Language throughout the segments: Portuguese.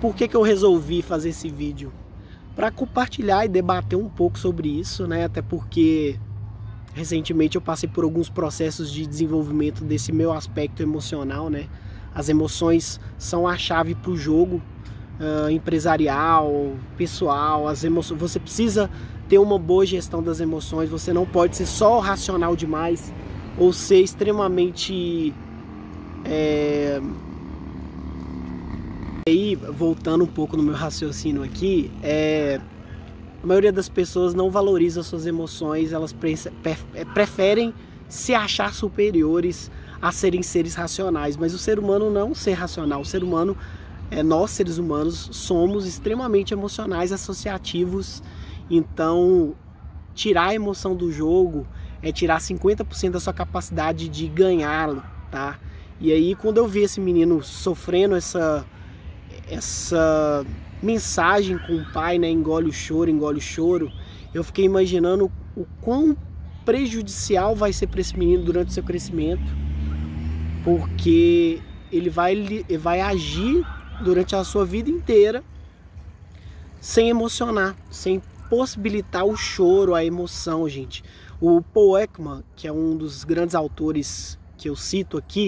por que eu resolvi fazer esse vídeo? Para compartilhar e debater um pouco sobre isso, né? Até porque recentemente eu passei por alguns processos de desenvolvimento desse meu aspecto emocional, né? As emoções são a chave para o jogo empresarial, pessoal. As emoções, você precisa ter uma boa gestão das emoções. Você não pode ser só racional demais ou ser extremamente Aí, voltando um pouco no meu raciocínio aqui, a maioria das pessoas não valoriza suas emoções, elas preferem se achar superiores a serem seres racionais, mas o ser humano não é um ser racional. O ser humano, nós seres humanos, somos extremamente emocionais, associativos. Então, tirar a emoção do jogo é tirar 50% da sua capacidade de ganhá-lo, tá? E aí, quando eu vi esse menino sofrendo essa mensagem com o pai, né, engole o choro, eu fiquei imaginando o quão prejudicial vai ser para esse menino durante o seu crescimento, porque ele vai agir durante a sua vida inteira sem emocionar, sem possibilitar o choro, a emoção, gente. O Paul Ekman, que é um dos grandes autores que eu cito aqui,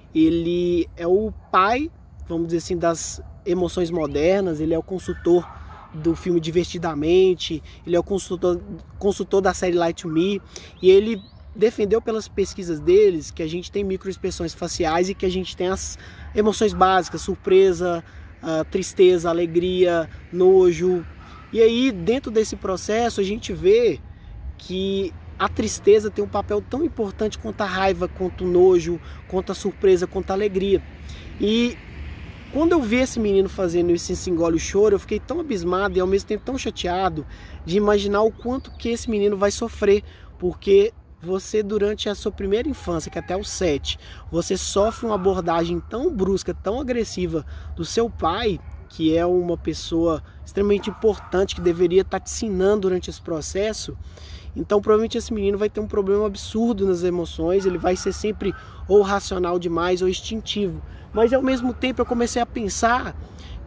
ele é o pai, vamos dizer assim, das emoções modernas. Ele é o consultor do filme Divertidamente, ele é o consultor da série Lie to Me, e ele defendeu pelas pesquisas deles que a gente tem microexpressões faciais e que a gente tem as emoções básicas, surpresa, tristeza, alegria, nojo. E aí, dentro desse processo, a gente vê que a tristeza tem um papel tão importante quanto a raiva, quanto o nojo, quanto a surpresa, quanto a alegria. E quando eu vi esse menino fazendo isso em Se Engole o Choro, eu fiquei tão abismado e ao mesmo tempo tão chateado de imaginar o quanto que esse menino vai sofrer, porque você, durante a sua primeira infância, que é até os 7, você sofre uma abordagem tão brusca, tão agressiva do seu pai, que é uma pessoa extremamente importante, que deveria estar te ensinando durante esse processo. Então provavelmente esse menino vai ter um problema absurdo nas emoções, ele vai ser sempre ou racional demais ou instintivo. Mas ao mesmo tempo eu comecei a pensar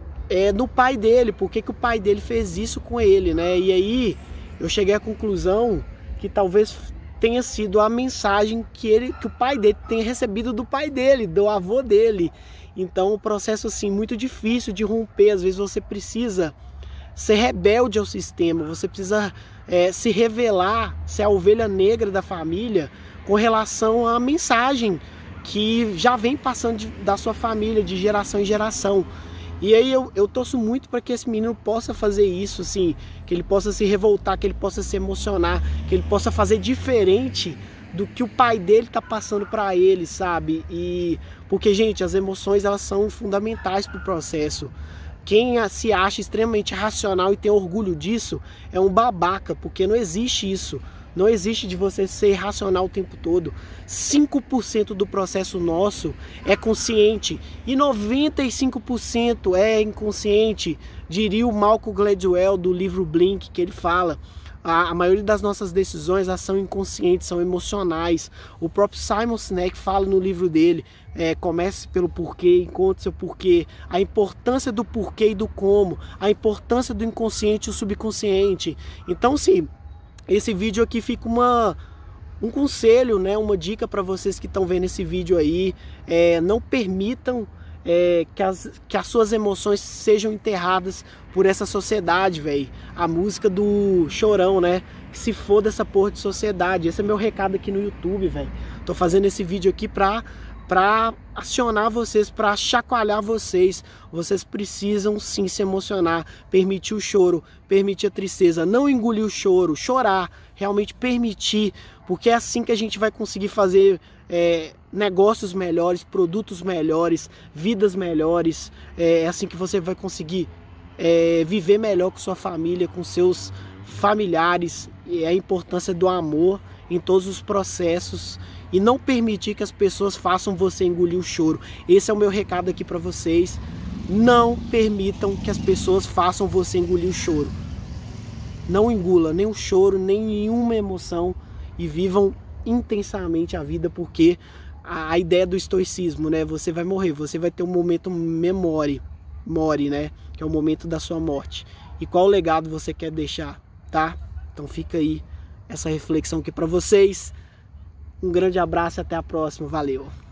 no pai dele, por que o pai dele fez isso com ele, né? E aí eu cheguei à conclusão que talvez tenha sido a mensagem que o pai dele tenha recebido do pai dele, do avô dele. Então um processo assim muito difícil de romper. Às vezes você precisa ser rebelde ao sistema, você precisa se revelar, ser a ovelha negra da família com relação à mensagem que já vem passando da sua família de geração em geração. E aí eu torço muito para que esse menino possa fazer isso, assim, que ele possa se revoltar, que ele possa se emocionar, que ele possa fazer diferente do que o pai dele está passando para ele, sabe? E porque, gente, as emoções, elas são fundamentais para o processo. Quem se acha extremamente racional e tem orgulho disso é um babaca, porque não existe isso. Não existe de você ser racional o tempo todo. 5% do processo nosso é consciente e 95% é inconsciente. Diria o Malcolm Gladwell do livro Blink, que ele fala: a maioria das nossas decisões são inconscientes, são emocionais. O próprio Simon Sinek fala no livro dele, comece pelo porquê, encontre seu porquê, a importância do porquê e do como, a importância do inconsciente e o subconsciente. Então, sim, esse vídeo aqui fica um conselho, né, uma dica para vocês que estão vendo esse vídeo aí. Não permitam que as suas emoções sejam enterradas por essa sociedade, velho. A música do Chorão, né? Que se for dessa porra de sociedade. Esse é meu recado aqui no YouTube, velho. Tô fazendo esse vídeo aqui pra acionar vocês, pra chacoalhar vocês. Vocês precisam sim se emocionar, permitir o choro, permitir a tristeza, não engolir o choro, chorar, realmente permitir, porque é assim que a gente vai conseguir fazer negócios melhores, produtos melhores, vidas melhores. É assim que você vai conseguir viver melhor com sua família, com seus familiares. E a importância do amor em todos os processos e não permitir que as pessoas façam você engolir o choro. Esse é o meu recado aqui para vocês. Não permitam que as pessoas façam você engolir o choro. Não engula nem o choro, nem nenhuma emoção, e vivam intensamente a vida, porque a ideia do estoicismo, né? Você vai morrer, você vai ter um momento memória, more, né? Que é o momento da sua morte. E qual legado você quer deixar, tá? Então fica aí essa reflexão aqui para vocês. Um grande abraço e até a próxima. Valeu!